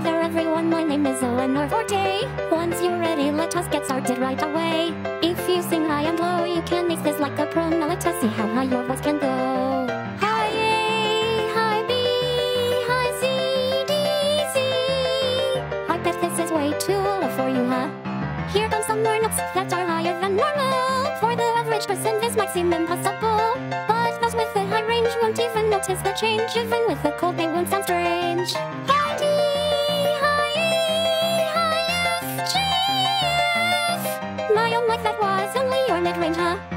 there everyone, my name is Eleanor Forte. Once you're ready, let us get started right away. If you sing high and low, you can mix this like a pro. Now let us see how high your voice can go. High A, high B, high C, D, C. I bet this is way too low for you, huh? Here comes some more notes that are higher than normal. For the average person this might seem impossible, but those with a high range won't even notice the change. Even with a cold they won't sound strange. High D, high E, high F, G, F. My oh my, that was only your mid-range, huh?